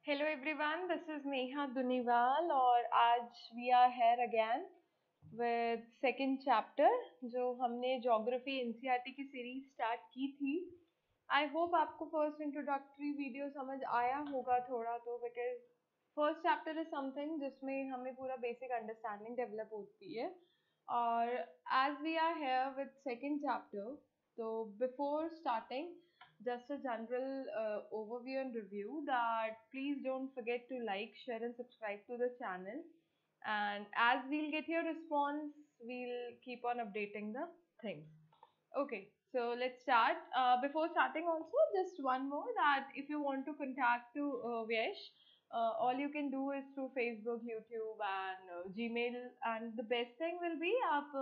Hello everyone, this is Neha Duniwal और आज we are here again with second chapter जो हमने ज्योग्राफी एनसीईआरटी की सीरीज स्टार्ट की थी। आई होप आपको फर्स्ट इंट्रोडक्टरी वीडियो समझ आया होगा थोड़ा तो, because first chapter is something जिसमें हमें पूरा बेसिक अंडरस्टैंडिंग डेवलप होती है। और as we are here with second chapter, तो before starting just a general overview and review that please don't forget to like, share and subscribe to the channel, and as we'll get your response we'll keep on updating the things. Okay, so let's start. Before starting also, just one more, that if you want to contact to Vyesh, all you can do is through Facebook, YouTube and Gmail, and the best thing will be आप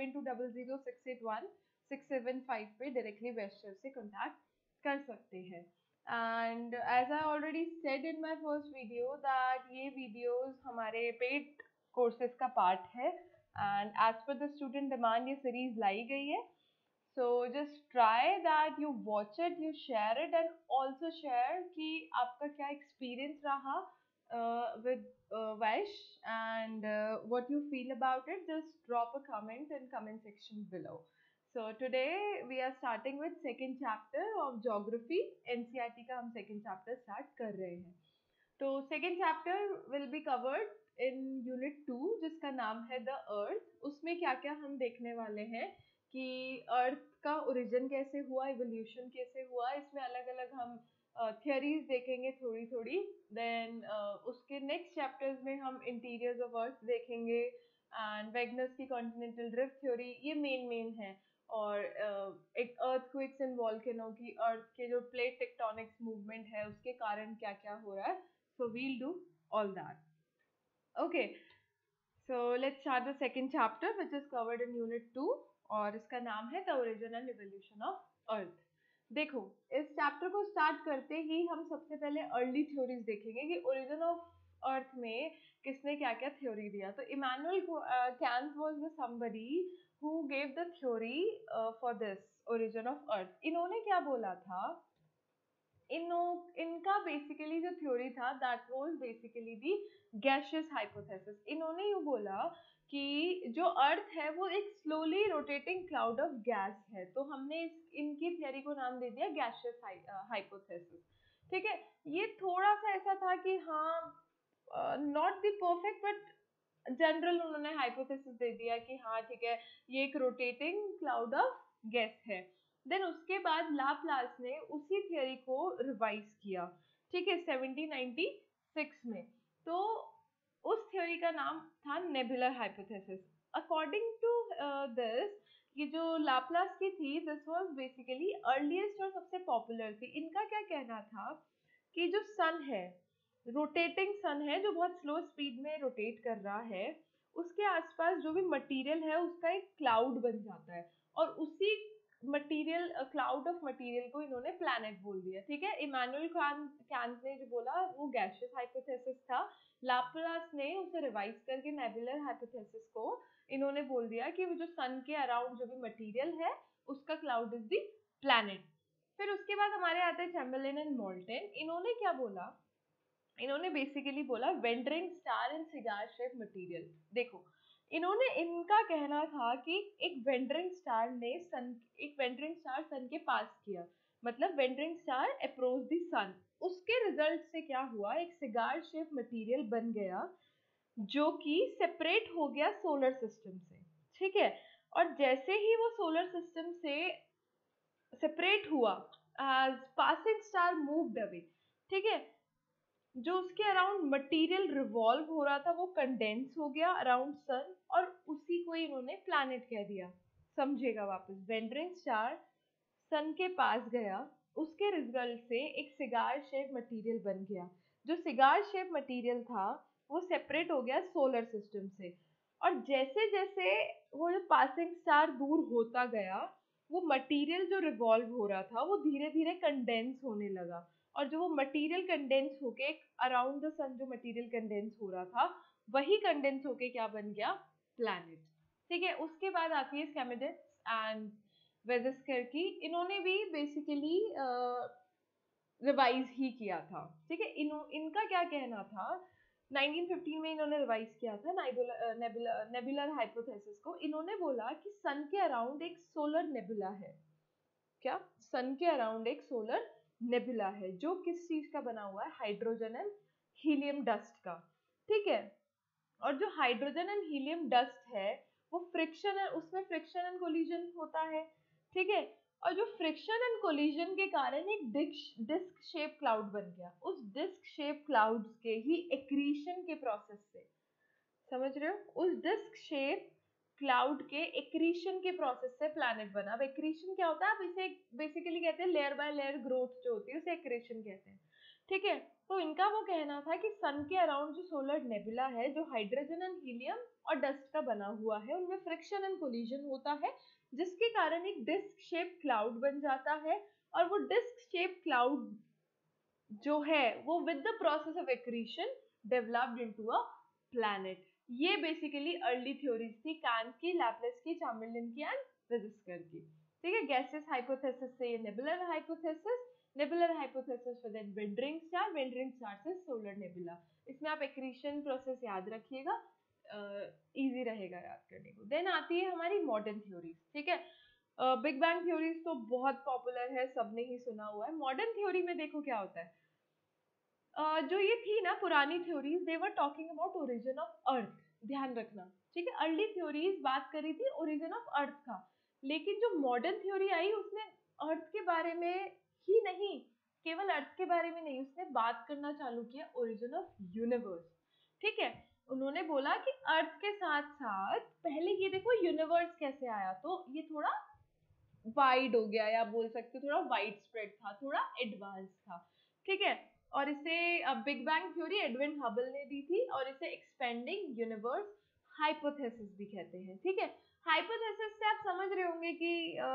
7200681675 पे directly Vyesh sir से contact कर सकते हैं। And as I already said in my first video that ये videos हमारे paid courses का part है, and as per the student demand ये सीरीज लाई गई है। So just try that you watch it, you share it and also share कि आपका क्या एक्सपीरियंस रहा with Vaish, and what you feel about it. Just drop a comment in comment section below. So today we are starting with second chapter of geography. NCERT का हम second chapter start कर रहे हैं। तो second chapter will be covered in unit 2 जिसका नाम है the earth। उसमें क्या क्या हम देखने वाले हैं कि earth का origin कैसे हुआ, evolution कैसे हुआ, इसमें अलग अलग हम theories देखेंगे थोड़ी थोड़ी। then उसके next chapters में हम interiors of earth देखेंगे, and Wegener's की continental drift theory, ये main है। और एक अर्थक्वेक्स एंड वॉल्केनो की, अर्थ के जो प्लेट टेक्टोनिक्स मूवमेंट है उसके कारण क्या क्या हो रहा है। So we'll do all that. Okay, so let's start the second chapter which is covered in unit 2 और इसका नाम है the origin and evolution of earth. देखो, इस चैप्टर को स्टार्ट करते ही हम सबसे पहले अर्ली थ्योरीज देखेंगे कि ओरिजिन ऑफ अर्थ में किसने क्या क्या थ्योरी दिया। तो Immanuel Kant was the somebody who gave the theory for this origin of earth। इन्होंने क्या बोला था, इनका बेसिकली जो थ्योरी था that was basically the gaseous hypothesis. इन्होंने ये बोला कि जो अर्थ है वो एक slowly rotating cloud of gas है, तो हमने इनकी थ्योरी को नाम दे दिया गैशियस हाइपोथेसिस। ठीक है, ये थोड़ा सा ऐसा था कि हाँ not the perfect but general उन्होंने हाइपोथेसिस दे दिया कि हाँ ठीक है ये एक रोटेटिंग क्लाउड ऑफ गैस है। देन उसके बाद लाप्लास ने उसी थियरी को रिवाइज किया, ठीक है, 1796 में। तो उस थ्योरी का नाम था nebular hypothesis. According to this, ये जो लाप्लास की थी दिस वाज बेसिकली अर्लीस्ट और सबसे पॉपुलर थी। इनका क्या कहना था कि जो सन है, रोटेटिंग सन है जो बहुत स्लो स्पीड में रोटेट कर रहा है, उसके आसपास जो भी मटेरियल है उसका एक क्लाउड बन जाता है, और उसी मटेरियल, क्लाउड ऑफ मटेरियल को इन्होंने प्लैनेट बोल दिया। ठीक है, इमैनुअल कैंट ने जो बोला वो गैशियस हाइपोथेसिस था, लाप्लास ने उसे रिवाइज करके नेबुलर हाइपोथेसिस को इन्होंने बोल दिया कि वो जो सन के अराउंड जो भी मटेरियल है उसका क्लाउड इज द प्लैनेट। फिर उसके बाद हमारे आते हैं चैम्बरलेन एंड मोल्टन। इन्होंने क्या बोला, इन्होंने बेसिकली बोला wandering star and cigar shape material. देखो, इन्होंने, इनका कहना था कि एक वेंडरिंग स्टार सन के पास किया, मतलब wandering star approach the sun, उसके रिजल्ट से क्या हुआ, एक सिगार शेप मटेरियल बन गया जो कि सेपरेट हो गया सोलर सिस्टम से। ठीक है, और जैसे ही वो सोलर सिस्टम से सेपरेट हुआ, as passing star moved away, ठीक है, जो उसके अराउंड मटेरियल रिवॉल्व हो रहा था वो कंडेंस हो गया अराउंड सन, और उसी को इन्होंने प्लैनेट कह दिया। समझेगा वापस, वेंडरिंग स्टार सन के पास गया, उसके रिजल्ट से एक सिगार शेप मटेरियल बन गया, जो सिगार शेप मटेरियल था वो सेपरेट हो गया सोलर सिस्टम से, और जैसे जैसे वो जो पासिंग स्टार दूर होता गया वो मटेरियल जो रिवॉल्व हो रहा था वो धीरे धीरे कंडेंस होने लगा, और जो वो मटेरियल कंडेंस होके अराउंड द सन जो मटेरियल कंडेंस हो रहा था वही कंडेंस होके क्या बन गया, प्लैनेट। ठीक है, उसके बाद आती है स्केमेडिस एंड वेजेस्कर की। इन्होंने भी बेसिकली रिवाइज ही किया था, ठीक है। इनका क्या कहना था, 1915 में इन्होंने रिवाइज किया था नेबुलर हाइपोथेसिस को। इन्होंने बोला कि सन के अराउंड एक सोलर नेबुला है। क्या? सन के अराउंड एक सोलर नेबुला है जो किस चीज का बना हुआ है? हाइड्रोजन एंड हीलियम डस्ट का, ठीक है। और जो हाइड्रोजन एंड हीलियम डस्ट है वो फ्रिक्शन है, उसमें फ्रिक्शन एंड कोलिजन होता है, ठीक है। और जो फ्रिक्शन एंड कोलिजन के कारण एक डिस्क शेप क्लाउड बन गया। उस डिस्क शेप क्लाउड्स के ही एक्रीशन के प्रोसेस से, समझ रहे हो, उस डिस्क शेप क्लाउड के एक्रीशन के प्रोसेस से प्लैनेट बना। अब एक्रीशन क्या होता है? आप इसे बेसिकली कहते हैं लेयर बाय लेयर ग्रोथ जो होती है उसे एक्रीशन कहते हैं, ठीक है। तो इनका वो कहना था कि सन के अराउंड जो सोलर नेबुला है जो हाइड्रोजन एंड हीलियम और डस्ट का बना हुआ है उनमें फ्रिक्शन एंड कोलिजन होता है जिसके कारण एक डिस्क शेप क्लाउड बन जाता है। और वो डिस्क शेप क्लाउड जो है वो with the process of accretion developed into a planet. ये बेसिकली अर्ली थ्योरीज थी कैंट की, लैपलेस की, चार्मिलिन की एंड रेजिस्कर की, ठीक है। गैसेस हाइपोथेसिस से ये nebular hypothesis for the wandering star से सोलर नेबुला। इसमें आप एक्रीशन प्रोसेस याद रखिएगा, इजी रहेगा याद करने को। देन आती है हमारी मॉडर्न थ्योरीज, ठीक है। बिग बैंग थ्योरीज तो बहुत पॉपुलर है, सबने ही सुना हुआ है। मॉडर्न थ्योरी में देखो क्या होता है, जो ये थी ना पुरानी theories, they were talking about origin of earth, ध्यान रखना, ठीक है। अर्ली थ्योरीज बात करी थी ओरिजिन ऑफ अर्थ का, लेकिन जो मॉडर्न थ्योरी आई उसने अर्थ के बारे में ही नहीं, केवल अर्थ के बारे में नहीं, उसने बात करना चालू किया ओरिजिन ऑफ यूनिवर्स, ठीक है। उन्होंने बोला कि अर्थ के साथ साथ पहले ये देखो यूनिवर्स कैसे आया, तो ये थोड़ा वाइड हो गया, या बोल सकते हो थोड़ा वाइड स्प्रेड था, थोड़ा एडवांस था, ठीक है। और इसे big bang theory Edwin Hubble ने दी थी और इसे एक्सपेंडिंग यूनिवर्स हाइपोथेसिस भी कहते हैं, ठीक है। हाइपोथेसिस से आप समझ रहे होंगे कि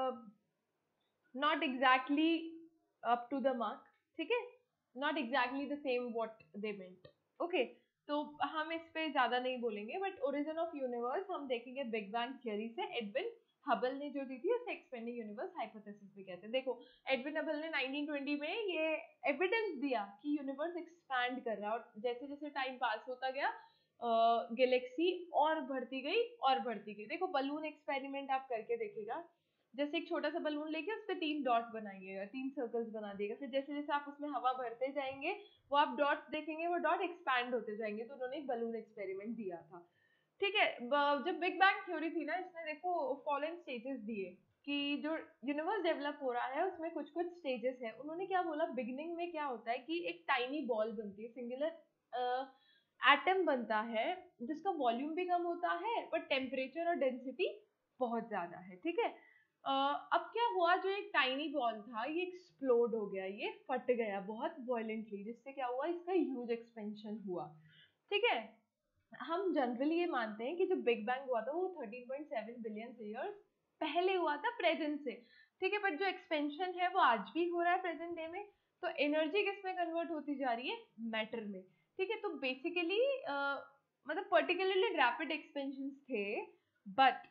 not exactly up to the mark, ठीक है, not exactly the same what they meant, okay. तो हम इस पे ज्यादा नहीं बोलेंगे, बट ओरिजिन ऑफ यूनिवर्स हम देखेंगे बिग बैंग थ्योरी से। एडविन हबल ने जो दी थी उसे एक्सपेंडिंग यूनिवर्स हाइपोथेसिस भी कहते हैं। देखो एडविन हबल ने 1920 में ये एविडेंस दिया कि यूनिवर्स एक्सपैंड कर रहा है, और जैसे जैसे टाइम पास होता गया गैलेक्सी और बढ़ती गई। देखो बलून एक्सपेरिमेंट आप करके देखिएगा, जैसे एक छोटा सा बलून लेके उस पर 3 डॉट बनाइएगा, 3 सर्कल्स बना दिएगा, फिर जैसे जैसे आप उसमें हवा भरते जाएंगे वो आप डॉट्स देखेंगे, वो डॉट एक्सपैंड होते जाएंगे। तो उन्होंने एक बलून एक्सपेरिमेंट दिया था, ठीक है। जब बिग बैंग थ्योरी थी ना, इसने देखो फॉलोइंग स्टेजेस दिए कि जो यूनिवर्स डेवलप हो रहा है उसमें कुछ कुछ स्टेजेस है। उन्होंने क्या बोला, बिगिनिंग में क्या होता है कि एक टाइनी बॉल बनती है, सिंगुलर एटम बनता है जिसका वॉल्यूम भी कम होता है बट टेम्परेचर और डेंसिटी बहुत ज्यादा है, ठीक है। अब क्या हुआ, जो एक टाइनी बॉल था ये एक्सप्लोड हो गया, ये फट गया बहुत वायलेंटली, जिससे क्या हुआ, इसका ह्यूज एक्सपेंशन हुआ, ठीक है। हम जनरली ये मानते हैं कि जो बिग बैंग हुआ था वो 13.7 बिलियन ईयर्स पहले हुआ था प्रेजेंट से, ठीक है। बट जो एक्सपेंशन है वो आज भी हो रहा है प्रेजेंट डे में। तो एनर्जी किसमें कन्वर्ट होती जा रही है? मैटर में, ठीक है। तो बेसिकली मतलब पर्टिकुलरली रैपिड एक्सपेंशन थे, बट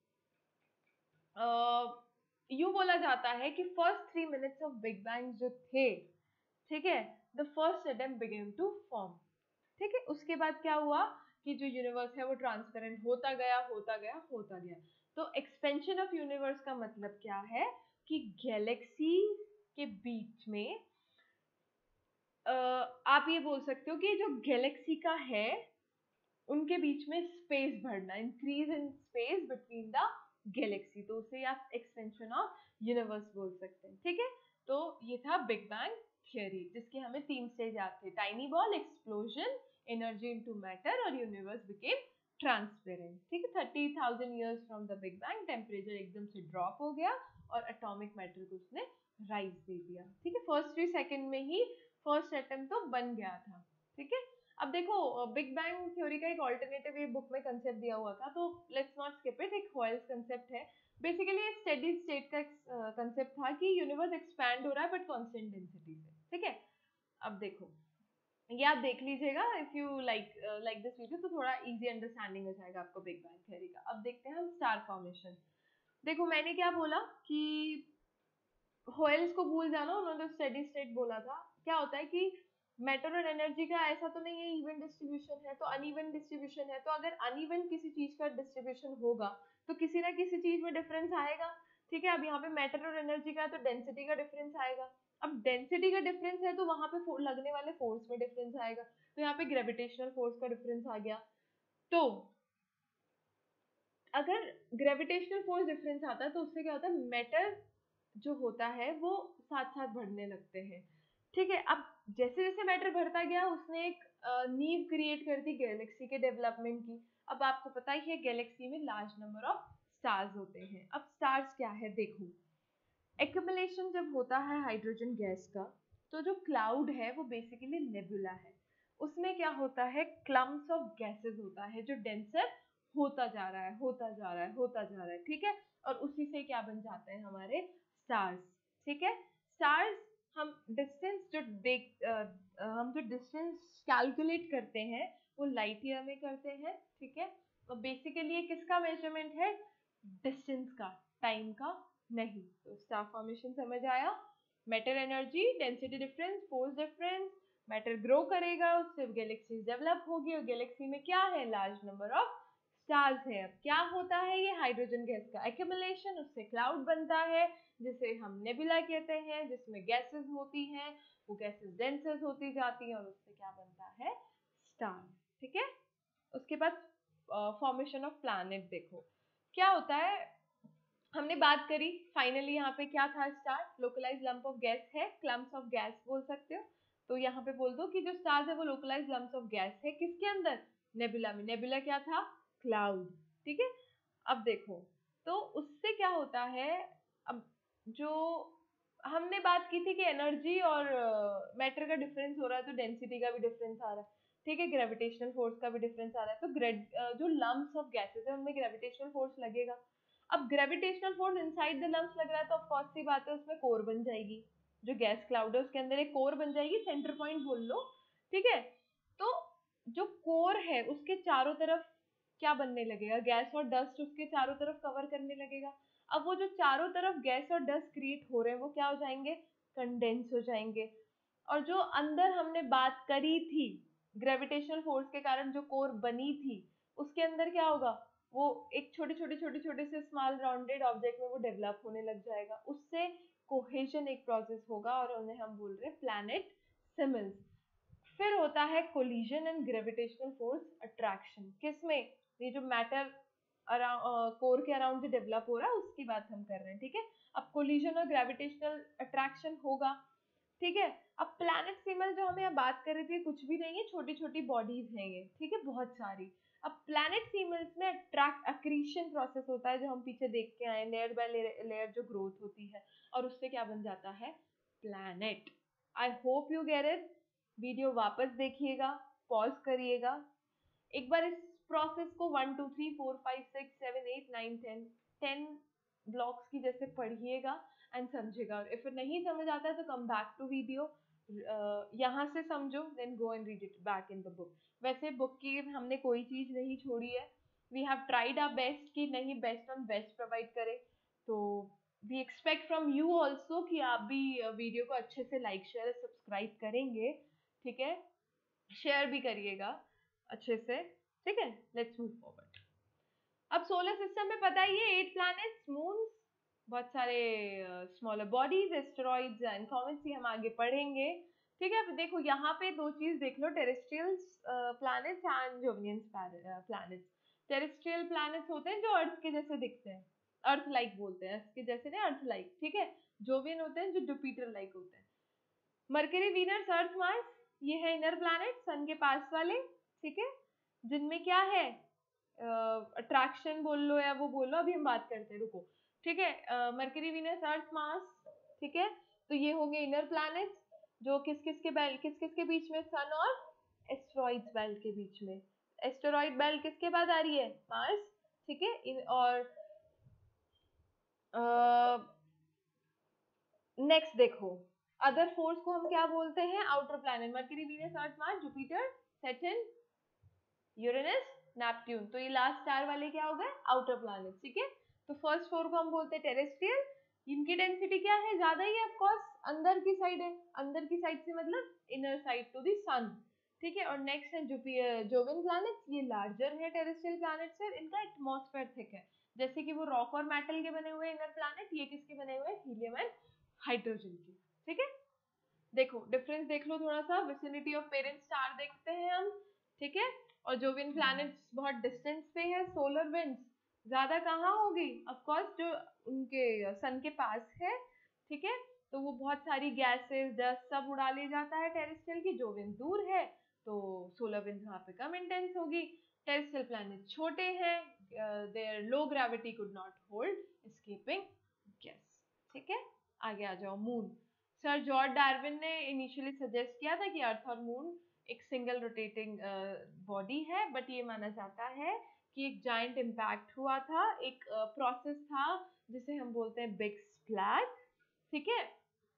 यूं बोला जाता है कि first 3 minutes of big bang जो थे, ठीक है, the first atom began to form, ठीक है। उसके बाद क्या हुआ कि जो यूनिवर्स है वो ट्रांसपेरेंट होता गया। तो एक्सपेंशन ऑफ यूनिवर्स का मतलब क्या है कि गैलेक्सी के बीच में आप ये बोल सकते हो कि जो गैलेक्सी का है उनके बीच में स्पेस बढ़ना, increase in space between the galaxy, तो उसे आप एक्सपेंशन ऑफ यूनिवर्स बोल सकते हैं, ठीक है। तो ये था बिग बैंग थियरी जिसके हमें 3 स्टेज याद थे, tiny ball, explosion, energy into matter, और यूनिवर्स बिकेम ट्रांसपेरेंट, ठीक है। 30,000 years from the big bang temperature एकदम से ड्रॉप हो गया और एटॉमिक मैटर को उसने राइज दे दिया, ठीक है। फर्स्ट 3 सेकंड में ही फर्स्ट एटम तो बन गया था, ठीक है। अब देखो बिग बैंग थ्योरी का एक ऑल्टरनेटिव ये बुक में कंसेप्ट दिया हुआ था, तो लेट्स नॉट स्किप इट। एक हॉयल्स कंसेप्ट है, बेसिकली स्टेडी स्टेट का कंसेप्ट था कि यूनिवर्स एक्सपैंड हो रहा है बट कांस्टेंट डेंसिटी से, ठीक है। अब देखो ये आप देख लीजिएगा, if you like this video तो थोड़ा इजी अंडरस्टैंडिंग हो जाएगा आपको बिग बैंग थ्योरी का। अब देखते हैं हम स्टार फॉर्मेशन। देखो मैंने क्या बोला कि होयल्स को भूल जाना, उन्होंने स्टेडी स्टेट बोला था। क्या होता है कि मैटर और एनर्जी का ऐसा तो नहीं है इवन डिस्ट्रीब्यूशन है, तो अनइवन डिस्ट्रीब्यूशन है। तो अगर अनइवन किसी चीज का डिस्ट्रीब्यूशन होगा तो किसी ना किसी चीज में डिफरेंस आएगा। ठीक है, अब यहाँ पे मैटर और एनर्जी का है तो डेंसिटी का डिफरेंस आएगा। अब डेंसिटी का डिफरेंस है तो वहां पे लगने वाले फोर्स में डिफरेंस आएगा। तो यहाँ पे ग्रेविटेशनल फोर्स का डिफरेंस आ गया। तो अगर ग्रेविटेशनल फोर्स डिफरेंस आता है तो उससे क्या होता है, मैटर जो होता है वो साथ साथ बढ़ने लगते हैं। ठीक है, अब जैसे जैसे मैटर बढ़ता गया उसने एक नींव क्रिएट कर दी गैलेक्सी के डेवलपमेंट की। अब आपको पता ही है गैलेक्सी में लार्ज नंबर ऑफ स्टार्स होते हैं। अब स्टार्स क्या है देखो, एक्युमुलेशन जब होता है हाइड्रोजन गैस का, तो जो क्लाउड है वो बेसिकली नेबुला है। उसमें क्या होता है, क्लम्स ऑफ गैसेस होता है जो डेंसर होता जा रहा है, होता जा रहा है, होता जा रहा है। ठीक है, और उसी से क्या बन जाते हैं हमारे स्टार्स। ठीक है, स्टार्स हम डिस्टेंस जो हम जो डिस्टेंस कैलकुलेट करते हैं वो लाइट ईयर में करते हैं। ठीक है, और बेसिकली ये किसका मेजरमेंट है, डिस्टेंस का, टाइम का नहीं। तो स्टार फॉर्मेशन समझ आया, matter energy density difference force difference, matter grow करेगा उससे गैलेक्सीज डेवलप होगी और गैलेक्सी में क्या है, लार्ज नंबर ऑफ स्टार्स है। अब क्या होता है, ये हाइड्रोजन गैस का एक्युमुलेशन, उससे क्लाउड बनता है जिसे हम नेबुला कहते हैं, जिसमें गैसेस होती हैं, वो गैसेस डेंसर होती जाती हैं और उससे क्या बनता है, स्टार। ठीक है, उसके बाद फॉर्मेशन ऑफ प्लैनेट देखो क्या होता है। हमने बात करी फाइनली यहाँ पे क्या था, star localize lump of gas है, क्लम्प्स ऑफ गैस बोल सकते हो। तो यहाँ पे बोल दो कि जो स्टार्स है वो लोकलाइज लंप्स ऑफ गैस है, किसके अंदर, नेबुला में। नेबुला क्या था, क्लाउड। ठीक है, अब देखो तो उससे क्या होता है, अब जो हमने बात की थी कि एनर्जी और मैटर का डिफरेंस हो रहा है तो डेंसिटी का भी डिफरेंस आ रहा है। ठीक है, ग्रेविटेशनल फोर्स का भी डिफरेंस आ रहा है। तो जो लम्प्स ऑफ गैसेस है उनमें ग्रेविटेशनल फोर्स लगेगा। अब gravitational force inside the lumps लग रहा है तो ऑफ कोर्स सी बात है उसमें कोर बन जाएगी। जो गैस क्लाउड है उसके अंदर एक कोर बन जाएगी, सेंटर पॉइंट बोल लो। ठीक है, तो जो कोर है उसके चारों तरफ क्या बनने लगेगा, गैस और डस्ट उसके चारों तरफ कवर करने लगेगा। अब वो जो चारों तरफ गैस और डस्ट क्रिएट हो रहे हैं वो क्या हो जाएंगे, कंडेंस हो जाएंगे। और जो अंदर हमने बात करी थी ग्रेविटेशनल फोर्स के कारण जो कोर बनी थी उसके अंदर क्या होगा, वो एक छोटे छोटे छोटे छोटे से स्मॉल राउंडेड ऑब्जेक्ट में वो डेवलप होने लग जाएगा। उससे कोहेजन एक प्रोसेस होगा और उन्हें हम बोल रहे हैं प्लैनेट सिमल्स। फिर होता है collision and gravitational force attraction, किसमें, ये जो मैटर कोर के अराउंड जो डेवलप हो रहा है उसकी बात हम कर रहे हैं। ठीक है, अब कोलिजन और ग्रेविटेशनल अट्रैक्शन होगा। ठीक है, अब प्लैनेट सिमल जो हमें बात कर रहे थे कुछ भी नहीं है, छोटी छोटी बॉडीज हैं ये। ठीक है, बहुत सारी। अब प्लैनेट सिमल्स में अट्रैक्ट अक्रीशन प्रोसेस होता है जो हम पीछे देख के आए, लेयर बाय लेयर जो ग्रोथ होती है और उससे क्या बन जाता है, planet. I hope you get it. Video वापस देखिएगा, पॉज करिएगा, एक बार इस प्रोसेस को 1 2 3 4 5 6 7 8 9 10 ब्लॉक्स की जैसे पढ़िएगा एंड समझेगा। और इफ नहीं समझ आता है तो कम बैक टू वीडियो, यहाँ से समझो then go and read it back in the book. वैसे बुक की हमने कोई चीज नहीं छोड़ी है, we have tried our best कि नहीं बेस्ट ऑन बेस्ट प्रोवाइड करें। तो we expect from you also कि आप भी वीडियो को अच्छे से लाइक शेयर सब्सक्राइब करेंगे। ठीक है, शेयर भी करिएगा अच्छे से। ठीक है, लेट्स मूव फॉरवर्ड। अब सोलर सिस्टम में पता ही है 8 प्लैनेट्स, मून्स, बहुत सारे smaller bodies, asteroids and comets, ही हम आगे पढ़ेंगे। ठीक है, अब देखो यहाँ पे दो चीज देख लो, terrestrials planets and jovian planets. Terrestrial planets होते हैं जो अर्थ के जैसे दिखते हैं, अर्थ लाइक बोलते हैं, अर्थ के जैसे नहीं, अर्थ लाइक। ठीक है, जोवियन होते हैं जो जुपिटर लाइक होते हैं। मरकरी, वीनस, अर्थ, मार्स, ये है इनर प्लैनेट, सन के पास वाले। ठीक है, जिनमें क्या है, अट्रैक्शन बोल लो या वो बोल लो, अभी हम बात करते हैं, रुको। ठीक है, मरकरी, वीनस, अर्थ, मार्स। ठीक है, तो ये होंगे इनर प्लैनेट्स जो किस किस के बीच में, सन और एस्टेरॉइड्स बेल्ट के बीच में। एस्टेरॉइड बेल्ट किसके बाद आ रही है, मार्स। ठीक है, और नेक्स्ट देखो, अदर फोर्स को हम क्या बोलते हैं, outer planet, Mercury, Venus, Earth, Mars, Jupiter, Saturn, Uranus, Neptune. तो ये लास्ट स्टार वाले क्या हो गए, आउटर प्लैनेट। ठीक है, तो फर्स्ट फोर को हम बोलते हैं टेरेस्ट्रियल, इनकी डेंसिटी क्या है, ज्यादा ही है ऑफ कोर्स, अंदर की साइड है, अंदर की साइड से मतलब inner side to the sun, ठीक है। और नेक्स्ट है जुपिटर जोविन प्लैनेट्स, ये लार्जर है टेरेस्ट्रियल प्लैनेट से, इनका एटमॉस्फेयर थिक है, जैसे कि वो रॉक और मेटल के बने हुए इनर प्लैनेट, ये किसके बने हुए, हीलियम एंड हाइड्रोजन के, ठीक है। देखो डिफरेंस देख लो थोड़ा सा, विसिनिटी ऑफ पेरेंट स्टार देखते हैं हम, ठीक है। और जोविन प्लैनेट्स बहुत डिस्टेंस पे है, सोलर विंड्स ज्यादा कहाँ होगी, ऑफ कोर्स जो उनके सन के पास है, ठीक है। तो वो बहुत सारी गैसेस डस्ट सब उड़ा ले जाता है टेरेस्ट्रियल की, जोविन दूर है तो सोलर विंड वहां पे कम इंटेंस होगी। टेरेस्ट्रियल प्लैनेट छोटे हैं, their low gravity could not hold escaping gas, ठीक है। आगे आ जाओ, मून। सर जॉर्ज डार्विन ने इनिशियली सजेस्ट किया था कि अर्थ और मून एक सिंगल रोटेटिंग बॉडी है, बट ये माना जाता है कि एक जायंट इम्पैक्ट हुआ था, एक प्रोसेस था जिसे हम बोलते हैं बिग स्प्लैश, ठीक है।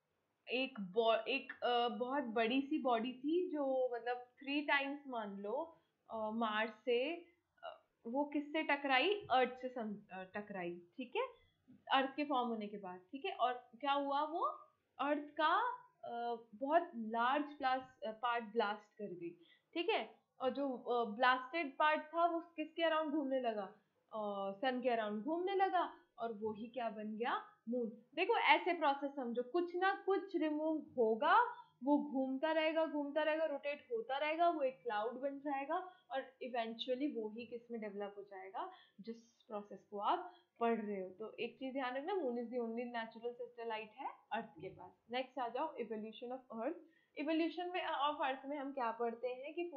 एक बहुत बड़ी सी बॉडी थी जो मतलब 3 टाइम्स मान लो मार्स से, वो किससे टकराई, अर्थ से टकराई, ठीक है, अर्थ के फॉर्म होने के बाद, ठीक है। और क्या हुआ, वो अर्थ का बहुत लार्ज पार्ट ब्लास्ट कर गई, ठीक है। और जो ब्लास्टेड पार्ट था वो किसके अराउंड घूमने लगा, सन के अराउंड घूमने लगा, और वो ही क्या बन गया, मून। देखो ऐसे प्रोसेस समझो, कुछ ना कुछ रिमूव होगा, वो घूमता रहेगा, रोटेट होता रहेगा, वो एक क्लाउड बन जाएगा, और इवेंचुअली वो ही किस में डेवलप हो जाएगा, जिस प्रोसेस को आप पढ़ रहे हो। तो एक चीज ध्यान रखना, moon is the only natural satellite है अर्थ के पास। नेक्स्ट आ जाओ, इवोल्यूशन ऑफ अर्थ। इवोल्यूशन में ऑफ अर्थ में हम क्या पढ़ते हैं कि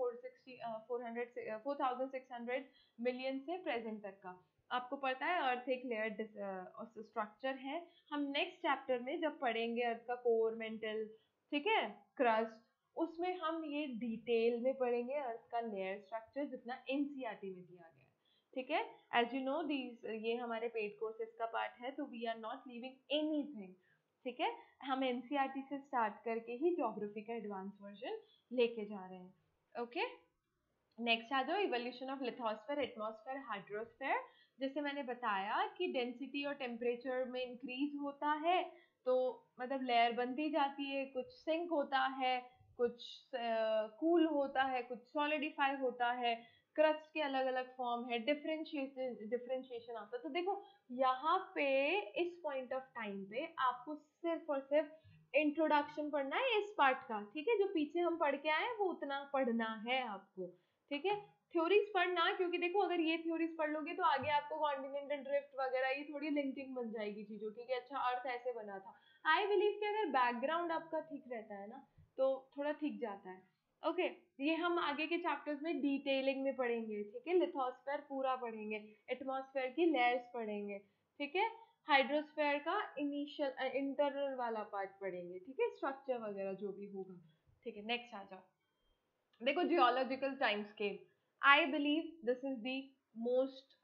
4600 मिलियन से प्रेजेंट तक का आपको पता है, अर्थ एक लेयर स्ट्रक्चर है। हम नेक्स्ट चैप्टर में जब पढ़ेंगे अर्थ का कोर, मेंटल, ठीक है, क्रस्ट, उसमें हम ये डिटेल में पढ़ेंगे अर्थ का लेयर स्ट्रक्चर, जितना एनसीईआरटी में दिया गया है, ठीक है। एज यू नो दीज, ये हमारे पेड कोर्सेज का पार्ट है, तो we are not leaving anything, ठीक है। हम एनसीईआरटी से स्टार्ट करके ही ज्योग्राफी का एडवांस वर्जन लेके जा रहे हैं, ओके। नेक्स्ट आ जाओ, evolution of lithosphere, atmosphere, hydrosphere. जैसे मैंने बताया कि डेंसिटी और टेम्परेचर में इंक्रीज होता है तो मतलब लेयर बनती जाती है, कुछ सिंक होता है, कुछ कूल होता है, कुछ सॉलिडिफाई होता है, क्रस्ट के अलग अलग फॉर्म है, डिफरेंशिएशन आता है। तो देखो यहाँ पे इस पॉइंट ऑफ टाइम पे आपको सिर्फ और सिर्फ इंट्रोडक्शन पढ़ना है इस पार्ट का, ठीक है। जो पीछे हम पढ़ के आए हैं वो उतना पढ़ना है आपको, ठीक है। थ्योरीज पढ़ना, क्योंकि देखो अगर ये थ्योरीज पढ़ लोगे तो आगे आपको कॉन्टिनेंटल ड्रिफ्ट वगैरह ये थोड़ी लिंकिंग बन जाएगी चीजों की, कि अच्छा अर्थ ऐसे बना था। आई बिलीव कि अगर बैकग्राउंड आपका ठीक रहता है ना तो थोड़ा ठीक जाता है, ओके। ये हम आगे के चैप्टर्स में डिटेलिंग में पढ़ेंगे, ठीक है। लिथोस्फेयर पूरा पढ़ेंगे, एटमॉस्फेयर की लेयर्स पढ़ेंगे, ठीक है। हाइड्रोस्फेयर का इनिशियल इंटरनल वाला पार्ट पढ़ेंगे, ठीक है, स्ट्रक्चर वगैरह जो भी होगा, ठीक है। नेक्स्ट आ जाओ, देखो geological time scale, I believe this is the most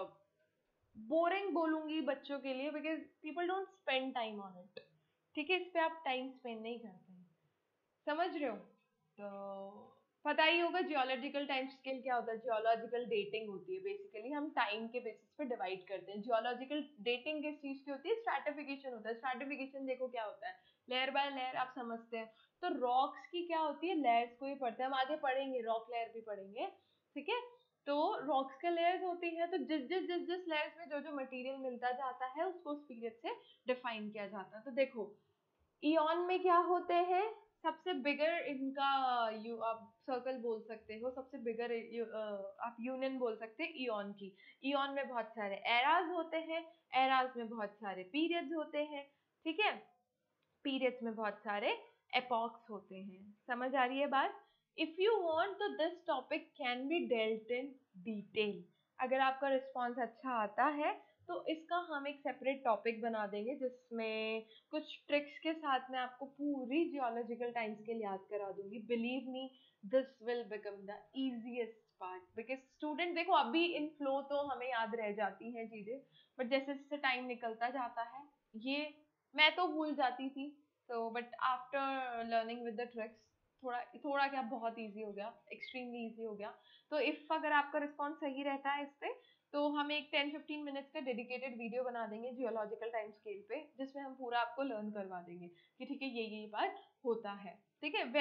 boring बोलूंगी बच्चों के लिए, because people don't spend time on it, ठीक है। इस पे आप टाइम स्पेंड नहीं करते हैं, समझ रहे हो। तो पता ही होगा जियोलॉजिकल टाइम स्केल क्या होता है, जियोलॉजिकल डेटिंग होती है, बेसिकली हम टाइम के बेसिस पे डिवाइड करते हैं। जियोलॉजिकल डेटिंग किस चीज की होती है, स्ट्रैटिफिकेशन होता है। स्ट्रैटिफिकेशन देखो क्या होता है, लेयर बाय लेयर आप समझते हैं। तो रॉक्स की क्या होती है, लेयर्स को ही पढ़ते हैं, हम आगे पढ़ेंगे, रॉक लेयर भी पढ़ेंगे, ठीक है। तो रॉक्स के लेयर्स होती है, तो जिस लेयर्स में जो जो मटेरियल मिलता जाता है उसको उस पीरियड से डिफाइन किया जाता है। तो देखो इयॉन में क्या होते हैं, सबसे बिगर इनका आप सर्कल बोल सकते हो, सबसे बिगर आप यूनियन बोल सकते हैं इयॉन की। इयॉन में बहुत सारे एराज होते हैं, एराज में बहुत सारे पीरियड्स होते हैं, ठीक है। पीरियड्स में बहुत सारे एपॉक्स होते हैं, समझ आ रही है बात। इफ यू वांट तो this topic can be dealt in detail, अगर आपका रिस्पॉन्स अच्छा आता है तो इसका हम एक सेपरेट टॉपिक बना देंगे, जिसमें कुछ ट्रिक्स के साथ मैं आपको पूरी जियोलॉजिकल टाइम स्केल याद करा दूंगी। Believe me, this will become the easiest part, because student देखो अभी इन फ्लो तो हमें याद रह जाती हैं चीजें, बट जैसे जैसे टाइम निकलता जाता है ये मैं तो भूल जाती थी, तो but after learning with the tricks थोड़ा थोड़ा क्या बहुत इजी हो गया, एक्सट्रीमली इजी हो गया। तो इफ अगर आपका रिस्पॉन्स सही रहता है इस पे तो हम एक 10-15 मिनट्स का डेडिकेटेड वीडियो बना देंगे जियोलॉजिकल टाइम स्केल पे, जिसमें हम पूरा आपको लर्न करवा देंगे कि ठीक है ये बात होता है। ठीक है,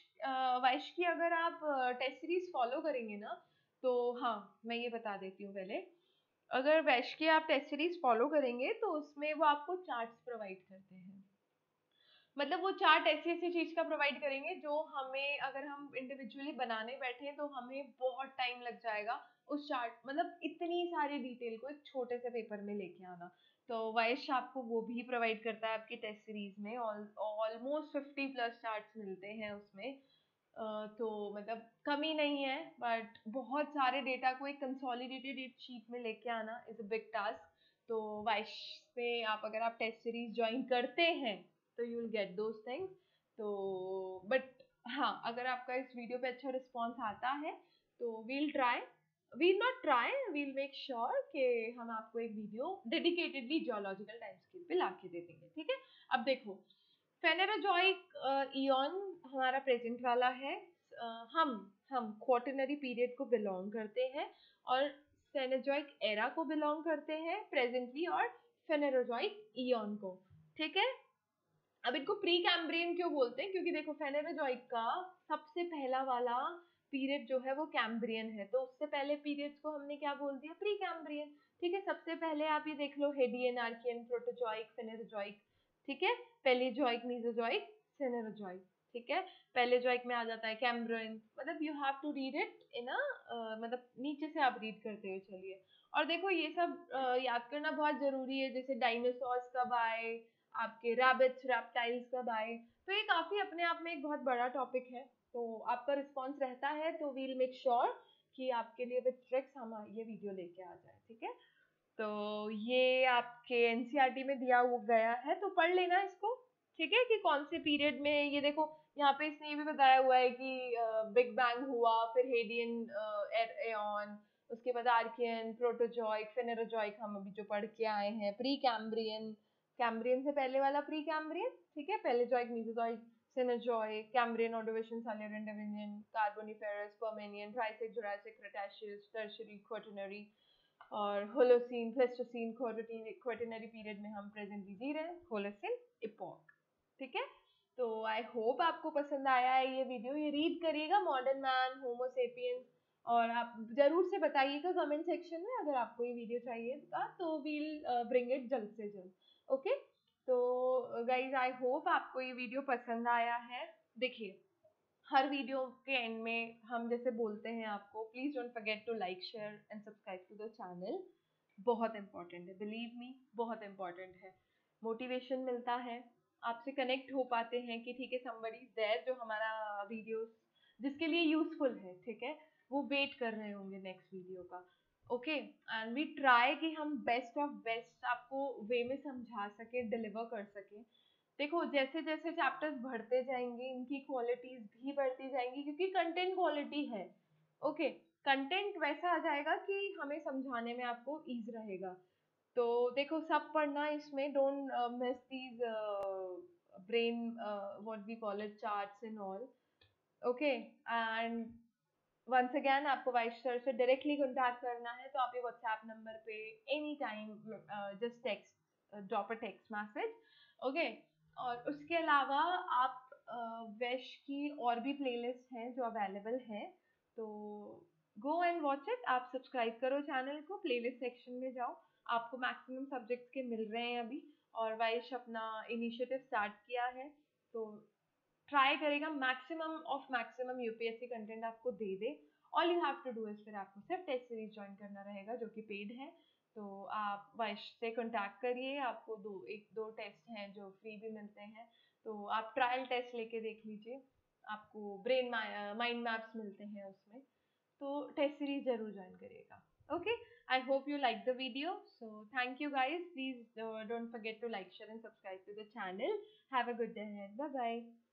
वैश की अगर आप टेस्ट सीरीज फॉलो करेंगे ना, तो हाँ मैं ये बता देती हूँ पहले, अगर वैश की आप टेस्ट सीरीज फॉलो करेंगे तो उसमें वो आपको चार्ट्स प्रोवाइड करते हैं। मतलब वो चार्ट ऐसी ऐसी चीज का प्रोवाइड करेंगे जो हमें, अगर हम इंडिविजुअली बनाने बैठे तो हमें बहुत टाइम लग जाएगा उस चार्ट, मतलब इतनी सारी डिटेल को एक छोटे से पेपर में लेके आना। तो वैश आपको वो भी प्रोवाइड करता है आपकी टेस्ट सीरीज में, ऑलमोस्ट 50+ चार्ट्स मिलते हैं उसमें। तो मतलब कमी नहीं है, बट बहुत सारे डेटा को एक कंसोलिडेटेड एक शीट में लेके आना इज अ बिग टास्क। तो वैश से आप अगर आप टेस्ट सीरीज ज्वाइन करते हैं तो you will get those things. तो बट हाँ, अगर आपका इस वीडियो पे अच्छा रिस्पॉन्स आता है तो we'll not try, we'll make sure कि हम आपको एक video dedicatedly geological time scale पे ला के दे देंगे। ठीक है, अब देखो फेनेरोजोइक इयॉन हमारा प्रेजेंट वाला है। हम क्वार्टरनरी पीरियड को बिलोंग करते हैं और फेनेरोजोइक एरा को बिलोंग करते हैं प्रेजेंटली, और फेनेरोजोइक इयॉन को। ठीक है, अब इनको प्री कैम्ब्रियन क्यों बोलते हैं, क्योंकि देखो फेनेरोजोइक का सबसे पहला वाला पीरियड जो है वो कैम्ब्रियन है, तो उससे पहले पीरियड्स को हमने क्या बोल दिया, प्री कैम्ब्रियन। ठीक है, सबसे पहले आप ये देख लो हेडियन, आर्कियन, प्रोटोजोइक, फेनेरोजोइक। ठीक है, पेलेजोइक, मीसोजोइक, सेनेरोजोइक। ठीक है, पेलेजोइक में आ जाता है कैम्ब्रियन। मतलब you have to read it in मतलब नीचे से आप रीड करते हुए चलिए। और देखो ये सब याद करना बहुत जरूरी है, जैसे डायनासोर्स कब आए, आपके रैबिट्स, रैप्टाइल्स कब आए, तो ये काफी अपने आप में एक बहुत बड़ा टॉपिक है। तो आपका रिस्पॉन्स रहता है तो वील मेक श्योर कि आपके लिए विद ट्रिक्स हम ये वीडियो लेके आ जाए। ठीक है, तो ये आपके एनसीईआरटी में दिया गया है, तो पढ़ लेना इसको। ठीक है, कि कौन से पीरियड में, ये देखो यहाँ पे इसने ये भी बताया हुआ है कि बिग बैंग हुआ, फिर हेडियन एऑन, उसके बाद आर्कियन, प्रोटोजोइक, फेनेरोजोइक हम अभी जो पढ़ के आए हैं, प्री कैम्ब्रियन, कैम्ब्रियन से पहले वाला प्री कैम्ब्रियन। ठीक है, Paleozoic, Mesozoic, Cenozoic, Cambrian, Ordovician, Silurian, Devonian, Carboniferous, Permian, Triassic, Jurassic, Cretaceous, Tertiary, Quaternary, और होलोसीन, प्लेस्टोसीन, क्वाटरनरी पीरियड में हम प्रेजेंटली जी रहे हैं, होलोसीन इपॉक। ठीक है, तो आई होप आपको पसंद आया है ये वीडियो। ये रीड करिएगा मॉडर्न मैन, होमो सेपियंस, और आप जरूर से बताइएगा कमेंट सेक्शन में अगर आपको ये वीडियो चाहिए तो वील ब्रिंग इट जल्द से जल्द। ओके, तो गाइज आई होप आपको ये वीडियो पसंद आया है। देखिए हर वीडियो के एंड में हम जैसे बोलते हैं आपको, please don't forget to like, share and subscribe to the channel. बहुत इंपॉर्टेंट है, बिलीव मी, बहुत इंपॉर्टेंट है। मोटिवेशन मिलता है, आपसे कनेक्ट हो पाते हैं कि ठीक है समबडी इज देयर जो हमारा वीडियो जिसके लिए यूजफुल है, ठीक है, वो वेट कर रहे होंगे नेक्स्ट वीडियो का। ओके, एंड वी ट्राई कि हम बेस्ट ऑफ बेस्ट आपको वे में समझा सके, डिलीवर कर सके। देखो जैसे जैसे चैप्टर्स बढ़ते जाएंगे इनकी क्वालिटीज भी बढ़ती जाएंगी, क्योंकि कंटेंट क्वालिटी है। ओके, कंटेंट वैसा आ जाएगा कि हमें समझाने में आपको ईज रहेगा। तो देखो सब पढ़ना इसमें, don't miss these brain what we call it charts and all. Okay, and once again आपको वाइस सर से डायरेक्टली कॉन्टैक्ट करना है तो आप ये व्हाट्सएप नंबर पे any time just text, drop a text message. Okay, और उसके अलावा आप वैश की और भी प्लेलिस्ट हैं जो अवेलेबल हैं, तो गो एंड वॉच इट। आप सब्सक्राइब करो चैनल को, प्लेलिस्ट सेक्शन में जाओ, आपको मैक्सिमम सब्जेक्ट्स के मिल रहे हैं अभी, और वैश अपना इनिशिएटिव स्टार्ट किया है, तो ट्राई करेगा maximum of maximum UPSC content आपको दे दे। All you have to do is फिर आपको सिर्फ टेस्ट सीरीज ज्वाइन करना रहेगा जो कि पेड है। तो आप वैश से कांटेक्ट करिए, आपको एक दो टेस्ट हैं जो फ्री भी मिलते हैं, तो आप ट्रायल टेस्ट लेके देख लीजिए, आपको ब्रेन माइंड मैप्स मिलते हैं उसमें, तो टेस्ट सीरीज जरूर ज्वाइन करिएगा। Okay, I hope you like the video. So thank you guys. Please don't forget to like, share and subscribe to the channel. Have a good day ahead. Bye bye.